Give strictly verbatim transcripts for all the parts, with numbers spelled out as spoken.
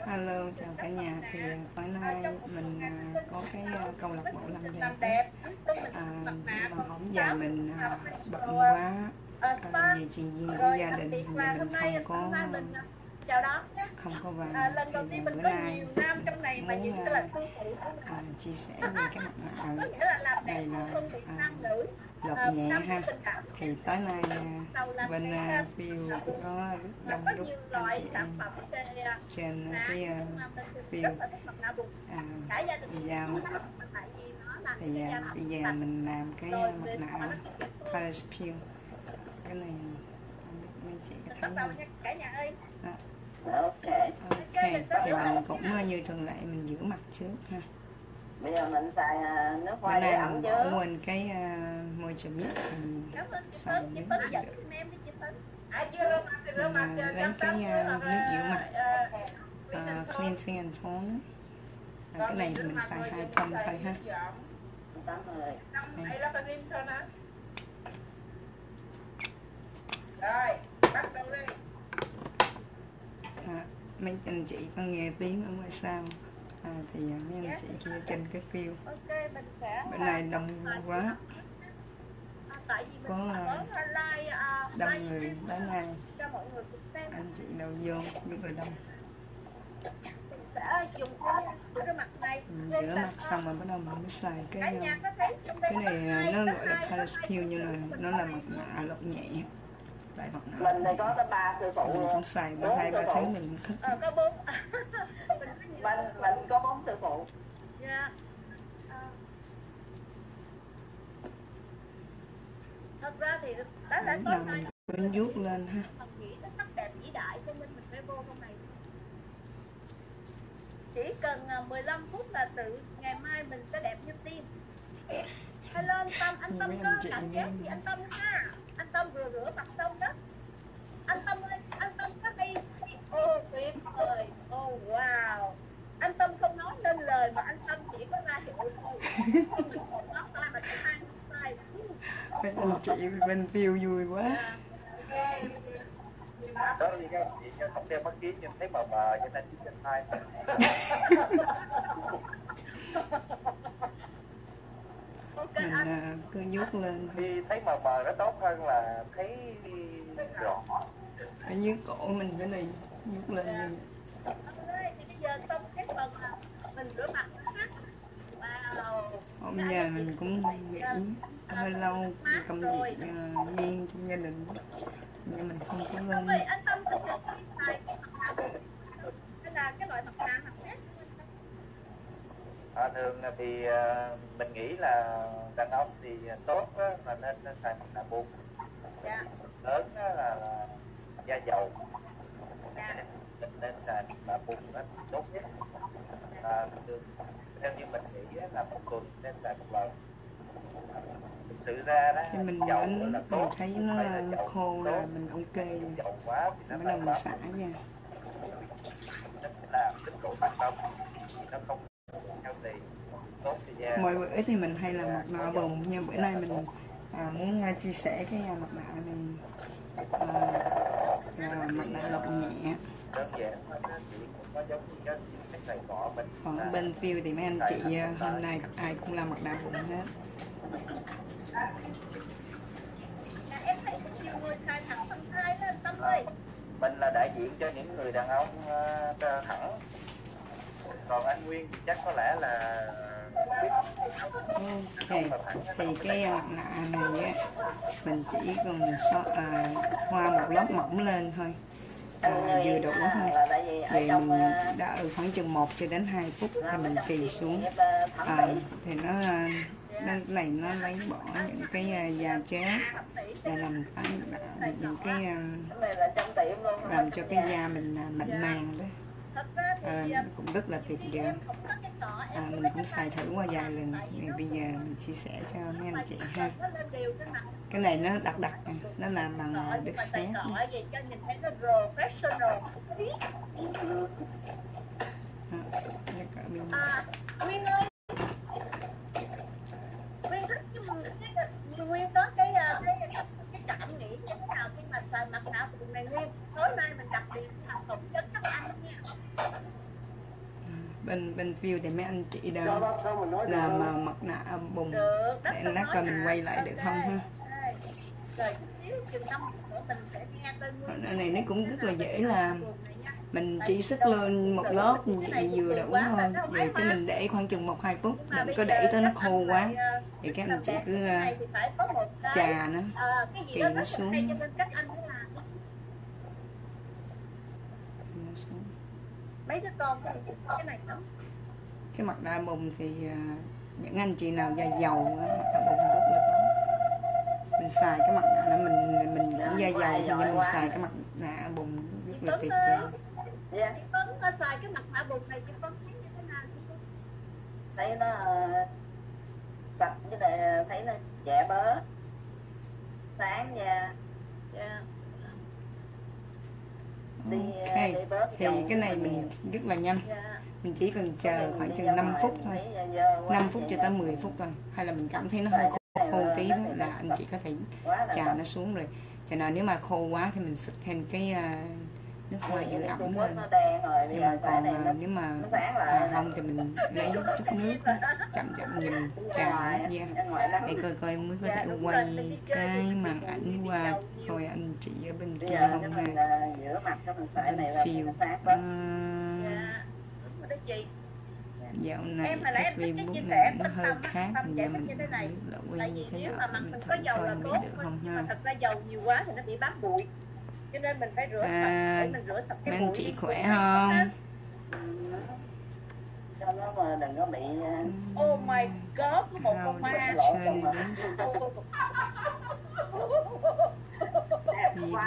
Hello, chào cả nhà. Thì tối nay mình à, có cái à, câu lạc bộ làm đẹp à, nhưng mà hôm giờ mình à, bận quá à, vì chuyện riêng của gia đình thì mình không có không có vào. Thì à, bữa nay mình muốn à, à, chia sẻ về cái mặt nạ này là à, lột nhẹ ha. Thì tối nay à, bên à, View có đông đúc anh chị em trên cái uh, View à, giao thì à, bây giờ mình làm cái uh, mặt nạ Paris Peel. Cái này không biết mấy chị có thấy không? Đó. Ok, thì mình cũng uh, như thường lệ mình rửa mặt trước ha. Bây giờ mình xài nước hoa bữa để nay ẩm mình chứ. bỏ quên cái uh, môi trường mít thì mình xài nước được. Mình uh, lấy cái uh, nước rửa mặt uh, cleansing and tone. À, cái này thì mình xài hai pump thôi ha. Rồi, bắt đầu đi. À, mấy anh chị có nghe tiếng ở ngoài sau à, thì mấy anh chị kia trên cái View bữa nay đông quá, có uh, đông người tới nay, anh chị đâu vô rất là đông. Mình rửa mặt xong rồi bắt đầu mình mới xài cái cái này nó gọi là Paris Peel, nhưng mà nó là mặt nạ lột nhẹ. Tại mặt nạ Mình đây có tới ba sư phụ mình luôn. cũng xài ba hai ba tháng mình thích. Ờ, có bốn. mình mình có bốn sư phụ. Dạ. Thật ra thì đó là Lúc nào mình cũng vuốt lên ha. Chỉ cần mười lăm phút là tự ngày mai mình sẽ đẹp như tiên. Hello anh Tâm, anh Tâm có cảm giác gì anh Tâm ha? Anh Tâm vừa rửa mặt xong đó. Anh Tâm ơi, anh Tâm có đi. Ô tuyệt vời, ô wow. Anh Tâm không nói nên lời mà anh Tâm chỉ có ra hiệu thôi. Không nói sai mà sai sai. Mấy anh chị bên View vui quá. Đó thì các chị không đeo mắt kiếng nhưng thấy mờ mờ cho nên chỉ trên hai. Mình uh, cứ vuốt lên thì thấy mờ mờ nó tốt hơn là thấy rõ. ở dưới cổ mình cái này vuốt lên như thì bây giờ xong cái phần mình rửa mặt wow. hôm giờ mình cũng nghĩ hơi lâu vì công việc uh, riêng trong gia đình nhưng mình không có lên. Anh Tâm có được xài cái mặt nạ bụng hay là cái loại mặt nạ mặt khác? À, thường thì uh, mình nghĩ là đàn ông thì tốt á, là nên xài mặt nạ bụng. Dạ. Lớn á, là, là da dầu. Dạ. Mình nên xài mặt nạ bụng nó tốt nhất. À, thường, theo như mình nghĩ là một tuần nên xài một lần. Thực sự ra đó, khi mình dầu đến là mình tốt, thấy nó là khô là mình ok dầu quá thì nó bắt đầu mình xả ra. nó sẽ làm cái độ hoạt động nó không theo tiền tốt cho da. Mỗi bữa thì mình hay làm mặt nạ bụng, nhưng bữa nay mình à, muốn uh, chia sẻ cái uh, mặt nạ này uh, là mặt nạ lột nhẹ. Đơn giản nó chỉ cũng có giống như cái cái này cỏ mình. Còn ở bên View thì mấy anh chị uh, hôm nay ai cũng làm mặt nạ bụng hết. Em thấy nhiều người xài thẳng phần hai lên Tâm ơi. Mình là đại diện cho những người đàn ông uh, thẳng. Còn anh Nguyên thì chắc có lẽ là ok, thì cái mặt nạ này á mình chỉ cần so, à, hoa một lớp mỏng lên thôi, à, vừa đủ thôi. Thì mình đã ở khoảng chừng một cho đến hai phút thì mình kỳ xuống, à, thì nó nó này nó lấy bỏ những cái uh, da chết và làm tái tạo những cái uh, làm cho cái da mình uh, mịn màng đó. À, cũng rất là tuyệt vời. À, mình cũng xài thử qua vài lần thì bây giờ mình chia sẻ cho mấy anh chị ha. Cái này nó đặc đặc nè, nó làm bằng đất sét. Nguyên ơi, Nguyên thích cái Nguyên có cái cái cái cảm nghĩ như thế nào khi mà xài mặt nạ bụng này Nguyên? Tối nay mình đặc biệt học tổng chất các anh nha. bên bên view thì mấy anh chị đã làm uh, mặt nạ bùng Được, đất để tôi lát nói coi mình nè. quay lại Ok, được không ha. ok. Rồi chút xíu chừng năm phút nữa mình sẽ nghe tên nguyên Cái này nó cũng rất là dễ nào làm. buồn này nha. Mình Tại chỉ vì sức đâu lên một được, lớp cái vậy này vừa buồn đủ quá mà thôi. nó không Vậy ấy cái mà. mình để khoảng chừng một hai phút, Nhưng mà đừng bây có giờ để tới nó các khô anh quá. lại, ờ, Thì các làm anh chị đẹp cứ cái này thì phải có một cái chà nó ờ, cái gì kỳ đó nó rất là xuống. hay cho nên các anh mới làm. Nó xuống. Mấy đứa con cái cái này lắm. Cái mặt nạ bùng thì uh, những anh chị nào da dầu á, mặt nạ bùng rất là tốt. Mình xài cái mặt nạ đó mình mình cũng da dầu thì mình xài cái mặt nạ bùng rất là tuyệt vời. Dạ. Chị Phấn uh, xài cái mặt nạ bùng này chị Phấn thấy như thế nào chị Phấn? Thấy nó uh, sạch với lại thấy nó trẻ bớ, sáng da. Dạ. Đi, Ok, đi bớt thì cái này mình rất là nhanh. Dạ. Mình chỉ cần chờ khoảng chừng năm phút thôi, năm phút cho tới mười phút thôi. Hay là mình cảm thấy nó hơi khô, khô tí đó là anh chị có thể chà nó xuống rồi. Cho nên nếu mà khô quá thì mình xịt thêm cái uh, nước hoa giữ ẩm lên. Nhưng mà còn uh, nếu mà à, không thì mình lấy chút nước đó, chậm chậm nhìn chà nước da để coi coi mới có thể quay cái màn ảnh qua coi anh chị ở bên kia không ha. Bên phiêu dạo này cái Facebook này nó hơi khác, thành ra mình biết là quay như thế nào mình thử coi mới được không ha. Thật ra dầu nhiều quá thì nó bị bám bụi, cho nên mình phải rửa sạch À, để mình rửa sạch cái mấy bụi. anh chị khỏe không? Cho nó mà đừng có bị Oh my god, có một con ma. Trên video.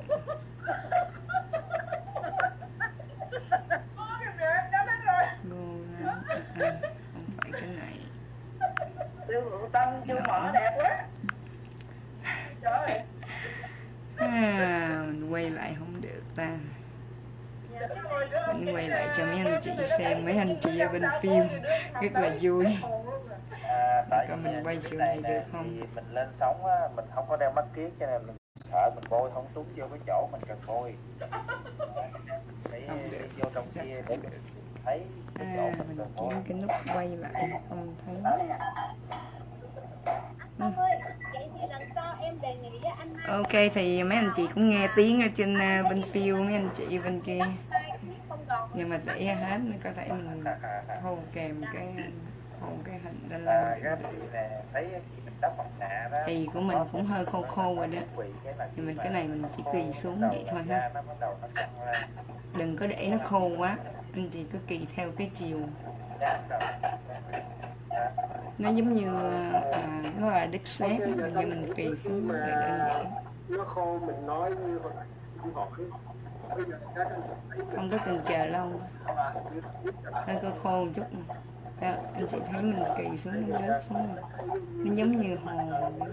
Không phải cái này. Tâm chưa mở đẹp quá. Trời. À, mình quay lại không được ta. Mình quay lại cho mấy anh chị xem, mấy anh chị ở bên phim rất là vui. À, tại Coi vì mình quay cái chiều này này nè, được không? thì mình lên sóng á, mình không có đeo mắt kiếng cho nên mình sợ mình bôi không trúng vô cái chỗ mình cần bôi. Để đi vô trong kia để thấy cái chỗ À, mình mình cần bôi. kiếm cái nút quay lại không thấy. Anh ơi, vậy thì lần sau em đề nghị anh Mai. Ok, thì mấy anh chị cũng nghe tiếng ở trên uh, bên phiêu mấy anh chị bên kia. Nhưng mà để hết có thể mình hô kèm cái hô cái hình lên À, lên. cái chị nè, thấy chị mình đắp mặt nạ đó. Thì của mình cũng hơi khô khô rồi đó. Nhưng mình cái này mình chỉ quỳ xuống vậy thôi ha. Đừng có để nó khô quá. Anh chị cứ kỳ theo cái chiều. Nó giống như à, nó là đất sét, nhưng mình kỳ xuống để đơn giản. Nó khô mình nói như không hỏi. Không có cần chờ lâu. Hơi có khô một chút. Đó, anh chị thấy mình kỳ xuống nó rớt xuống rồi. Nó giống như hồ vậy.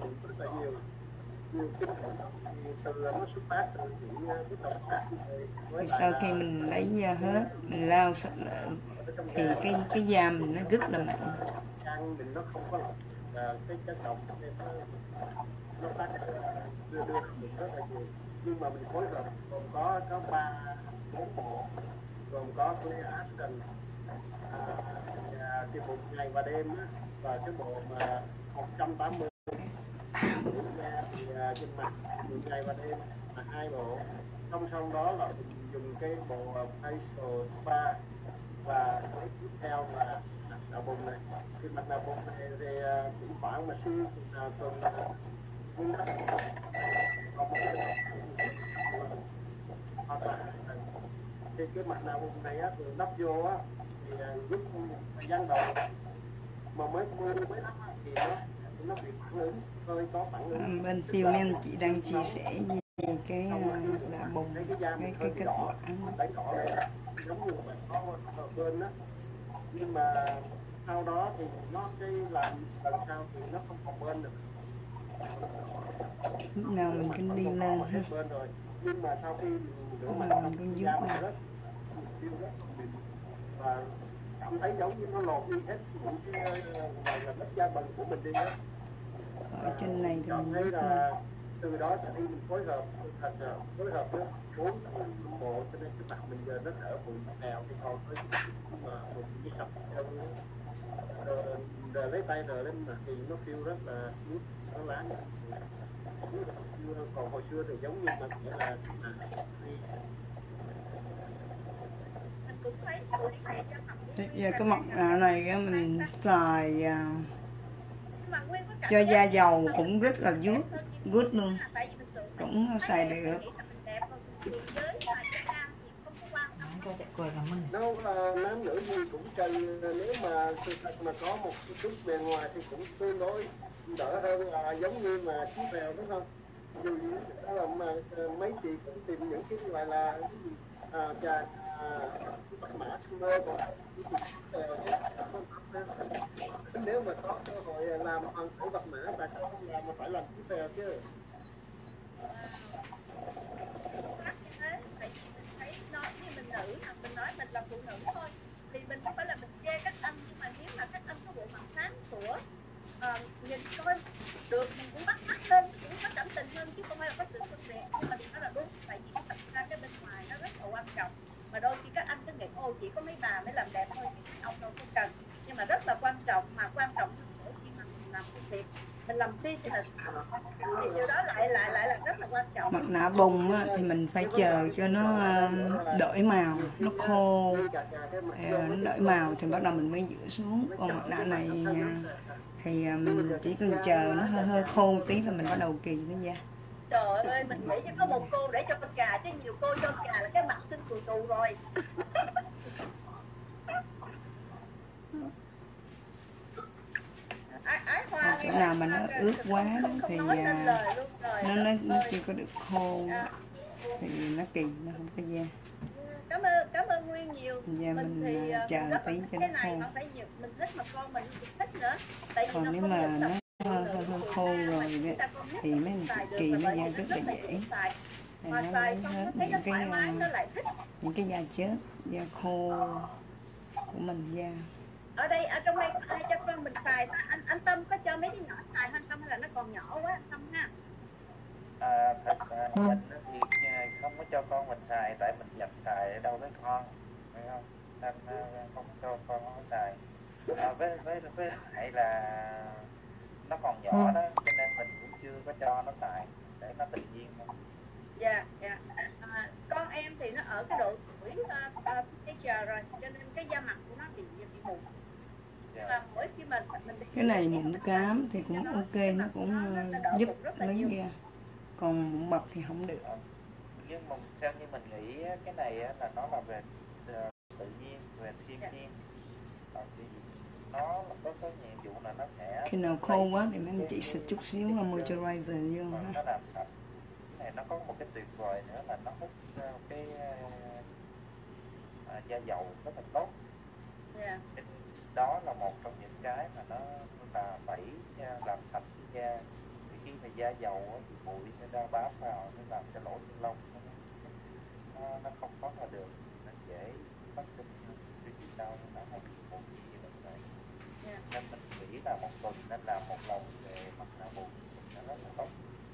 Rồi sau khi mình lấy hết, mình lau sạch lại thì cái cái da mình nó rất là mặn. Mình nó không có cái chất độc nên nó nó phát đưa đưa mình rất là nhiều, nhưng mà mình phối hợp gồm có có ba bốn bộ, gồm có cái action à, cái bộ ngày và đêm á, và cái bộ mà một trăm tám mươi thì trên mặt ngày và đêm là hai bộ. Song song đó là mình dùng cái bộ facial spa, và cái tiếp theo là mặt nạ bùng này. Cái mặt nạ bùng này thì cũng khoảng mà siêu tuần nhưng nó hoặc là thì cái mặt nạ bùng này á, thì lắp vô á thì giúp thời gian đầu mà mới mới mới lắp thì nó nó bị phản ứng, hơi có phản ứng. Bên tiêu mấy anh chị đang chia sẻ về cái mặt nạ bùng, cái cái kết quả giống như mình có ở bên đó, nhưng mà sau đó thì nó cái làm lần sau thì nó không còn bên được. Lúc nào mình cũng đi lên ha. Bên rồi, nhưng mà sau khi Lúc nào mình cũng giúp này. Và cảm thấy giống như nó lột đi hết những cái ngoài là đất da bần của mình đi á. Ở trên này thì cảm mình thấy giúp là từ đó trở đi mình phối hợp thành phối hợp với bốn bộ, cho nên cái mặt mình giờ nó đỡ bụi mèo thì còn thôi, mà mình chỉ sập theo rồi, rồi lấy tay rồi lên mặt thì nó feel rất là smooth, nó lá còn hồi xưa thì giống như mà nghĩa là mình cũng thấy tụi này cho mặt Giờ cái mặt nạ này á, mình xài à, mà Nguyên có cảm cho giác da dầu cũng rất là good, good luôn, tại vì thực sự cũng xài được. nghĩ là mình đẹp rồi mình cười với mà cái nam thì không có quan tâm. Cho chạy cười cảm ơn. đâu là nam nữ gì cũng cần, nếu mà sự thật mà có một chút bề ngoài thì cũng tương đối đỡ hơn là giống như mà chiếc mèo, đúng không? Dù gì đó là mà mấy chị cũng tìm những cái gọi là cái gì à, trà à, bắt mã mơ, còn nếu mà có cơ hội làm hoàng tử bạch mã tại sao không làm mà phải làm chiếc mèo chứ? Mắc như thế, tại vì mình thấy nói như mình nữ, mình nói mình là phụ nữ thôi, thì mình không phải là mình chê các anh, nhưng mà nếu mà các anh có bộ mặt sáng sủa, uh, nhìn coi được mình cũng bắt mắt lên, cũng có cảm tình hơn chứ không phải là có sự phân biệt. Nhưng mà nó là đúng, tại vì thật ra cái bên ngoài nó rất là quan trọng, mà đôi khi các anh cứ nghĩ ô chỉ có mấy bà mới làm đẹp thôi, thì ông đâu không cần, nhưng mà rất là quan trọng, mà quan trọng hơn nữa khi mà mình làm công việc, mình làm business thì điều đó lại lại lại là rất là quan trọng. Mặt nạ bùng á, thì mình phải chờ cho nó đổi màu, nó khô, nó đổi màu thì bắt đầu mình mới rửa xuống. Còn mặt nạ này thì mình chỉ cần chờ nó hơi hơi khô tí là mình bắt đầu kỳ nó ra. Trời ơi, mình nghĩ chỉ có một cô để cho con cà, chứ nhiều cô cho cà là cái mặt xinh tù tù rồi. Chỗ nào mà nó ướt quá đó, thì nó nó nó chưa có được khô thì nó kỳ, nó không có da. Cảm ơn cảm ơn Nguyên nhiều. Da mình, mình chờ tí cho nó khô. Mình thích mà con mình cũng thích nữa. Tại vì còn nếu mà nó hơi, hơi, hơi khô rồi thì mấy anh chị kỳ nó da rất là dễ. Nó lấy hết những cái những cái da chết, da khô của mình da. Ở đây ở trong đây có ai cho con mình xài? Anh anh Tâm có cho mấy đứa nhỏ xài anh Tâm, hay là nó còn nhỏ quá anh Tâm ha? À, thật à, mình thì không có cho con mình xài, tại mình dặn xài ở đâu với con, phải không? Nên không cho con nó xài. À, với với với lại là nó còn nhỏ đó, cho nên mình cũng chưa có cho nó xài để nó tự nhiên thôi. Dạ, dạ. À, con em thì nó ở cái độ tuổi uh, teenager rồi, cho nên cái da mặt của nó bị bị mụn. Nhưng mà mỗi khi mình mình cái này mụn cám thì cũng ok, nó cũng giúp lấy da, còn mụn bật thì không được. Nhưng mà theo như mình nghĩ cái này là nó là về tự nhiên, về thiên nhiên, nó có cái nhiệm vụ là nó sẽ khi nào khô quá thì mấy anh chị xịt chút xíu là moisturizer vô ha. Nó làm sạch. Cái này nó có một cái tuyệt vời nữa là nó hút cái à, da dầu rất là tốt. Yeah. Đó là một trong những cái mà nó là tẩy làm sạch cái da. Thì khi mà da dầu thì bụi sẽ ra bám vào, nó làm cho lỗ chân lông nó, nó không thoát ra được, nó dễ phát sinh cái gì sau nó hay bị mụn gì như vậy. Yeah. Nên mình nghĩ là một tuần nên làm một lần về mặt nạ bụi nó rất là tốt.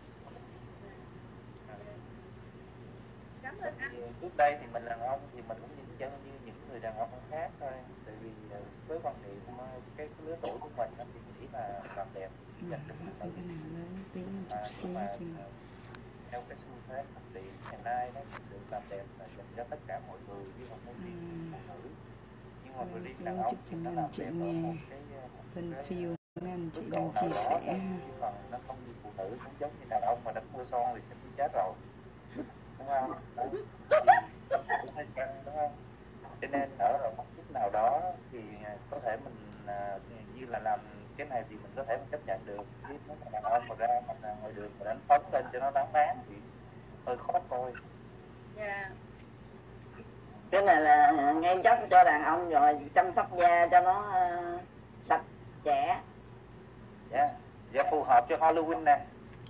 Cảm ơn anh. Trước đây thì mình đàn ông thì mình cũng nhìn chân như những người đàn ông khác thôi, tại vì với quan niệm cái, cái lứa tuổi của mình thì nghĩ là làm đẹp dành cho mình. Cái nào lớn tí một chút xíu chứ. Theo cái xu thế phát triển ngày nay đó, sự làm đẹp là dành cho tất cả mọi người chứ không có riêng phụ nữ. Nhưng mà người riêng đàn ông thì nó làm đẹp ở một cái bên phiêu mấy anh chị đang chia sẻ. Còn nó không như phụ nữ, cũng giống như đàn ông mà đánh mua son thì sẽ bị chết rồi, đúng không? Cũng hơi căng, đúng không? Cho nên ở một chút nào đó thì có thể mình à, như là làm cái này thì mình có thể mình chấp nhận được, chứ nếu mà đàn ông mà ra mình ngoài đường mà đánh phấn lên cho nó đáng đáng thì hơi khó coi. Yeah. Cái này là ngay chất cho đàn ông rồi, chăm sóc da cho nó uh, sạch trẻ. Dạ, yeah. Dạ phù hợp cho Halloween nè.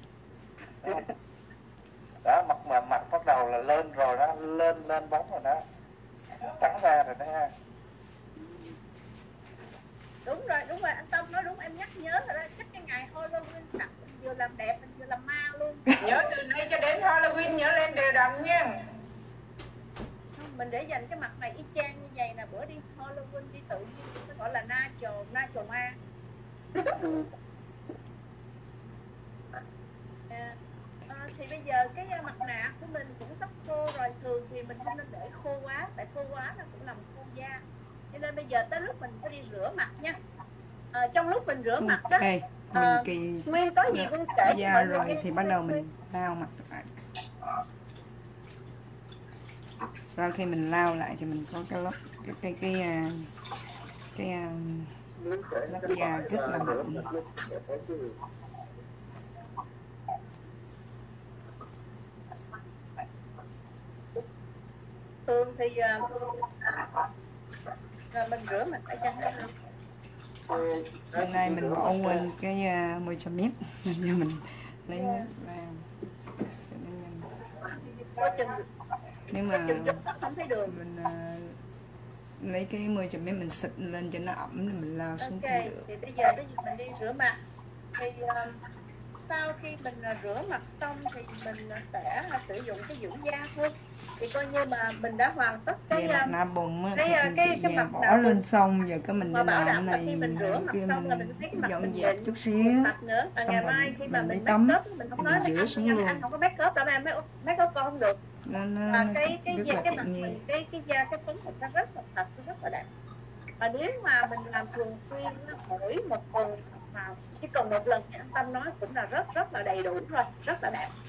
Đó, mặt mà mặt bắt đầu là lên rồi đó, lên lên bóng rồi đó, trắng ra rồi đó ha. Đúng rồi, đúng rồi, anh Tâm nói đúng, em nhắc nhớ rồi đó, chắc cái ngày Halloween tặng vừa làm đẹp mình vừa làm ma luôn. Nhớ từ nay cho đến Halloween nhớ lên đều đặn nha. Mình để dành cái mặt này y chang như vậy nè, bữa đi Halloween đi tự nhiên nó gọi là natural natural ma. À, à, thì bây giờ cái mặt nạ của mình cũng sắp khô rồi, thường thì mình không nên để khô quá, tại khô quá nó cũng làm khô da. Cho nên bây giờ tới lúc mình sẽ đi rửa mặt nha. À, trong lúc mình rửa mặt đó, okay. à, Mình kỳ Nguyên có gì cũng kể da rồi thì bắt đầu mình lau mặt lại. Sau khi mình lau lại thì mình có cái lớp cái cái cái cái, cái, cái lớp da rất là mịn. Thường thì uh, mình rửa mặt ở chân đó. Hôm nay mình bỏ quên cái uh, mười trăm mét nên mình lấy nước ra. Nếu mà mình uh, lấy cái mười trăm mét mình xịt lên cho nó ẩm thì mình lao xuống okay. cũng được. Thì bây giờ mình đi rửa mặt. Thì uh, sau khi mình uh, rửa mặt xong thì mình uh, sẽ uh, sử dụng cái dưỡng da thôi. Thì coi như mà mình đã hoàn tất cái mặt nạ bùng á, cái, thì cái, cái, cái mặt bỏ lên xong giờ cái mình đi làm cái này khi mình rửa mặt xong là mình thấy cái mặt dọn mình dẹp chút xíu nữa. Và ngày mai khi mà mình tắm make up mình không nói rửa xuống luôn. Anh không có make up đâu em make up con không được. Nên Và cái cái rất da là cái tự mặt nhiên. mình cái cái da cái phấn mình sẽ rất là sạch, rất là đẹp. Và nếu mà mình làm thường xuyên mỗi một tuần mà chỉ cần một lần thì anh Tâm nói cũng là rất rất là đầy đủ rồi, rất là đẹp.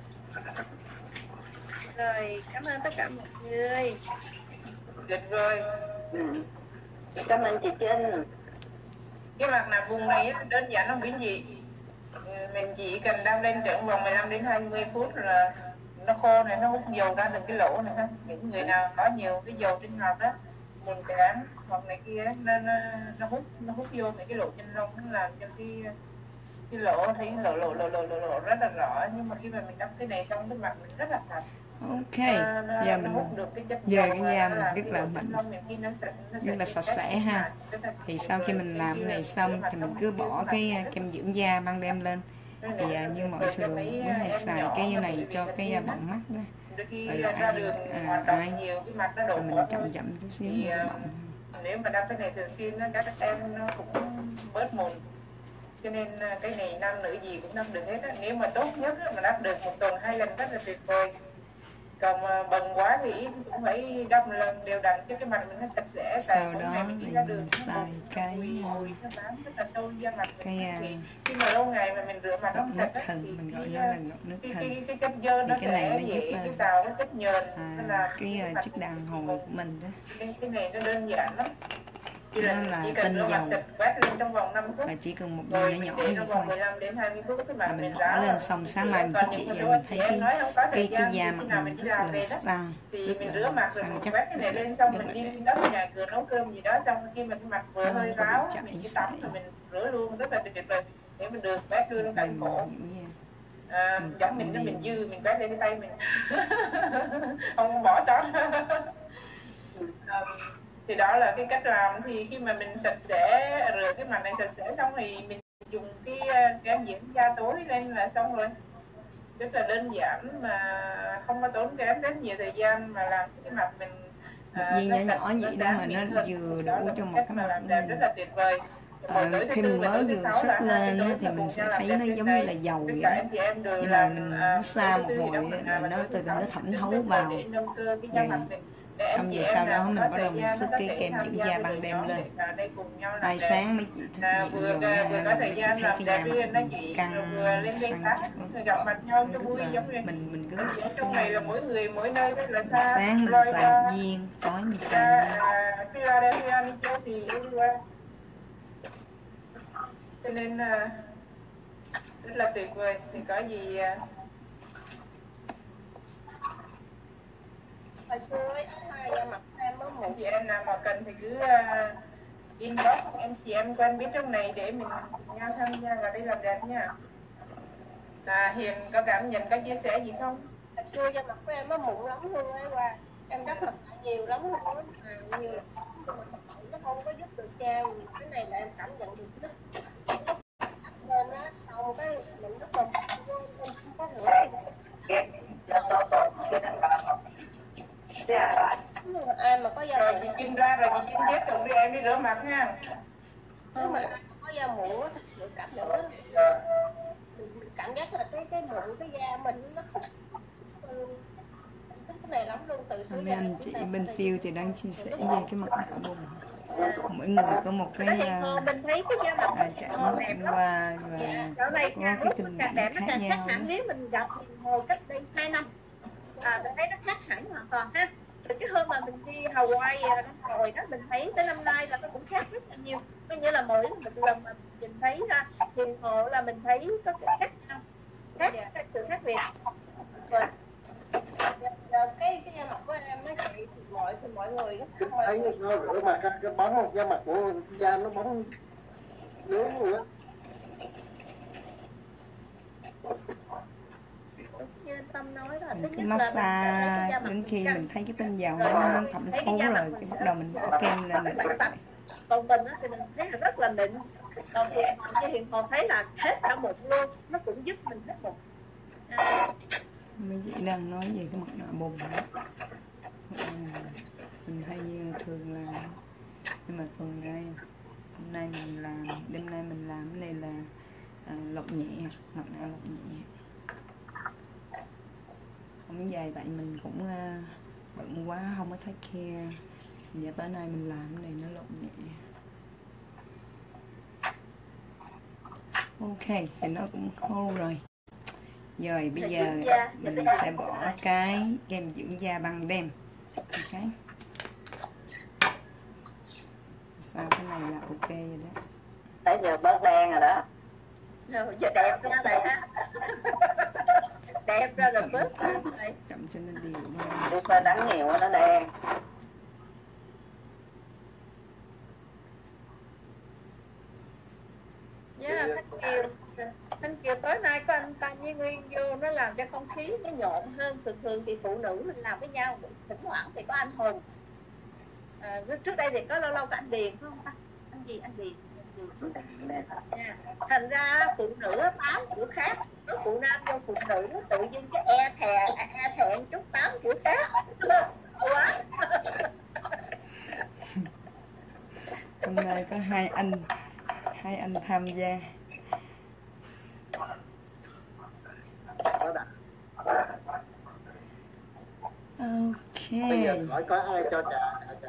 Rồi, cảm ơn tất cả mọi người. Được rồi. Ừ. Cảm ơn chị Trinh. Cái mặt nạ vùng này đơn giản không biết gì. Mình chỉ cần đắp lên trưởng vòng mười lăm đến hai mươi phút là nó khô này, nó hút dầu ra từng cái lỗ này ha. Những người nào có nhiều cái dầu trên mặt đó, mụn cám hoặc này kia nên nó, nó hút nó hút vô những cái lỗ chân lông, nó làm cho cái cái lỗ thấy lỗ lỗ lỗ lỗ lỗ, lỗ rất là rõ. Nhưng mà khi mà mình đắp cái này xong cái mặt mình rất là sạch. Ok, à, nó, giờ nó mình hút được cái chất giờ dầu cái da mình rất là mịn, rất là sạch sẽ ha. Thì sau khi mình làm cái này xong thì mình cứ bỏ cái kem dưỡng da ban đêm lên. Thì à, như mọi thường mới hay xài cái này cho cái da bọng mắt đó. Rồi lại à, ai rồi mình chậm chậm chút xíu nữa bọng. Nếu mà đắp cái này thường xuyên các em nó cũng bớt mụn. Cho nên cái này nam nữ gì cũng đắp được hết á. Nếu mà tốt nhất á, mà đắp được một tuần hai lần rất là tuyệt vời. Còn mà bần quá thì cũng phải đắp một lần đều đặn cho cái mặt mình nó sạch sẽ. Sau đó thì mình xài cái cái khi mà lâu ngày mà mình rửa mặt gọt không nước sạch thần, thì mình gọi cái, nó là gọt nước cái, thần. cái, cái chất dơ nó Thì cái này nó giúp cái xào cái chất nhờn à, cái uh, chức đàn hồi của mình đó. Cái, cái này nó đơn giản lắm. Nó là tinh dầu và chỉ cần một nhỏ nhỏ vậy thôi là mình bỏ lên xong sáng mai mình thức dậy giờ mình thấy cái cái cái da mặt mình rất là săn, rất là săn chắc, rất là, rất là đẹp. Nhà cửa nấu cơm gì đó xong khi mình cái mặt vừa hơi ráo mình chỉ tắm rồi mình rửa luôn rất là tuyệt vời. Nếu mình được quét đưa lên cạnh cổ à, giống mình nó mình dư mình quét lên cái tay mình không bỏ sót. Thì đó là cái cách làm. Thì khi mà mình sạch sẽ rửa cái mặt này sạch sẽ xong thì mình dùng cái kem dưỡng da tối lên là xong rồi. Rất là đơn giản mà không có tốn kém rất nhiều thời gian mà làm cái mặt mình một viên nhỏ nhỏ vậy đó mà nó vừa đủ cho một cái mặt đẹp rất là tuyệt vời. À, khi mình mới vừa xếp lên á, thì mình sẽ thấy nó giống như là dầu vậy đó. Nhưng mà mình nó xa một hồi là nó từ từ nó thẩm thấu vào. Vậy. Xong rồi sau đó mình bắt đầu mình sức cái kem dưỡng da ban đêm lên. Ai sáng mấy chị thức dậy rồi là mấy chị thấy cái da mặt mình căng săn chắc lắm. Mình mình cứ sáng mình xài viên, tối mình xài viên. Cho nên rất là tuyệt vời. Thì có gì hồi xưa ấy, hai da mặt em mới một chị em nào mà cần thì cứ uh, inbox em chị em quen biết trong này để mình nhau tham gia vào đây làm đẹp nha. À, Hiền có cảm nhận có chia sẻ gì không? hồi xưa da mặt của em nó mụn lắm luôn ấy qua em đắp mặt nhiều lắm luôn á, à, nhiều lắm. Nó không có giúp được da. Cái này là em cảm nhận được nó lên á, xong cái mình lúc mà ai mà có da Rồi chị Trinh ra rồi chị Trinh chết rồi đi em đi rửa mặt nha. Nếu mà ai có da mụn á, được cảm nữa. Mình cảm giác là cái cái mụn cái da mình nó không cái này lắm luôn từ xưa. Mấy anh chị bên phiêu thì đang chia sẻ về cái mặt nạ bùng. Mỗi người có một cái uh, mình thấy cái da mặt uh, trải nghiệm qua và dạo này có cái kinh càng nghiệm đẹp, nó khác càng khác nhau. hẳn. Nếu mình gặp hồi cách đây hai năm à, mình thấy nó khác hẳn hoàn toàn ha. Rồi cái hôm mà mình đi Hawaii năm rồi đó, mình thấy tới năm nay là nó cũng khác rất là nhiều. Có nghĩa là mỗi một lần mà mình thấy ra hiền hộ là mình thấy có sự khác nhau, khác cái sự khác biệt. Rồi cái cái da mặt của em mấy chị thì mọi thì mọi người thấy nó rửa mặt cái, cái bóng da mặt của da nó bóng nướng luôn á. Như anh Tâm nói đó, Mình cứ massage đến khi mình thấy cái tinh dầu nó thẩm thấu rồi cái bắt đầu mình bỏ kem lên là được. Còn mình á thì mình thấy là rất là mịn. Còn thì như Hiền còn thấy là hết cả một luôn, nó cũng giúp mình hết một. À. Mấy chị đang nói về cái mặt nạ bùng đó. Mình hay thường làm, nhưng mà tuần nay hôm nay mình làm, đêm nay mình làm cái này là à, lọc nhẹ, mặt nạ lọc nhẹ. Không dài tại mình cũng uh, bận quá không có thấy kia. Giờ tới nay mình làm cái này nó lọc nhẹ. Ok, thì nó cũng khô rồi. Rồi bây giờ mình sẽ bỏ cái kem dưỡng da băng đêm. Ok. Sao cái này là ok rồi đó. Nãy giờ bớt đen rồi đó. Rồi, giờ đẹp ra này ha. Đẹp ra rồi bớt này. Chậm cho nó đều. Đi qua nắng nhiều nó đen. Yeah, Thanh Kiều. Thanh Kiều tối nay có anh Tăng với Nguyên vô, nó làm cho không khí nó nhộn hơn. Thường thường thì phụ nữ mình làm với nhau, thỉnh thoảng thì có anh Hùng. À, trước đây thì có lâu lâu có anh Điền phải không ta? Anh gì anh Điền. Yeah. Thành ra phụ nữ tám kiểu khác, có phụ nam vô phụ nữ tự nhiên cái e thè e thẹn chút tám kiểu khác. Quá. Hôm nay có hai anh hai anh tham gia. Ok. Bây giờ hỏi có ai cho trà trà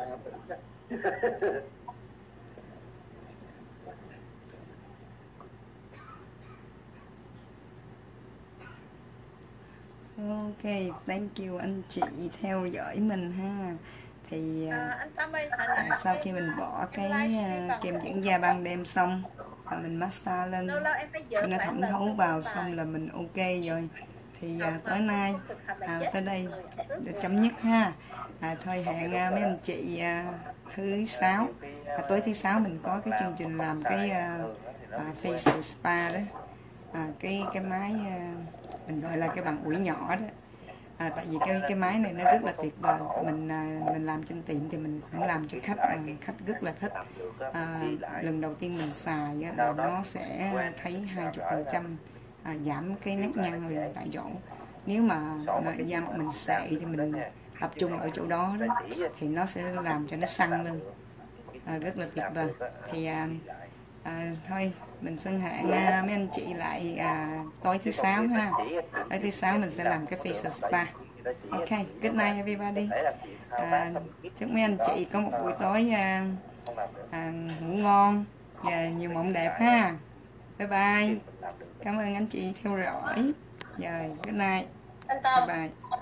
Ok, thank you anh chị theo dõi mình ha. Thì À, anh Tâm ơi, hồi à, nãy sau khi mình bỏ cái à, kem dưỡng da ban đêm xong và mình massage lên lâu lâu em phải dỡ cho nó khoảng thẩm lần thấu một vào bài. xong là mình ok rồi. Thì à, tối nay à, tới đây Rồi, để chấm dứt ha. À, thôi hẹn à, mấy anh chị à, thứ sáu à, tối thứ sáu mình có cái chương trình làm cái à, à, facial spa đó. À, cái cái máy à, mình gọi là cái bằng ủi nhỏ đó. À, tại vì cái cái máy này nó rất là tuyệt vời, mình à, mình làm trên tiệm thì mình cũng làm cho khách mà khách rất là thích. À, lần đầu tiên mình xài á, là nó sẽ thấy hai mươi phần trăm à, giảm cái nếp nhăn liền tại chỗ. Nếu mà, mà da mặt mình sệ thì mình tập trung ở chỗ đó đó thì nó sẽ làm cho nó săn lên, à, rất là tuyệt vời. Thì à, à, thôi mình xin hẹn à, mấy anh chị lại à, tối thứ sáu ha. Tối thứ sáu mình sẽ làm cái facial spa. Ok, good night everybody. À, chúc mấy anh chị có một buổi tối à, à, ngủ ngon và nhiều mộng đẹp ha. Bye bye. Cảm ơn anh chị theo dõi. Rồi, good night. anh Tâm. Bye bye.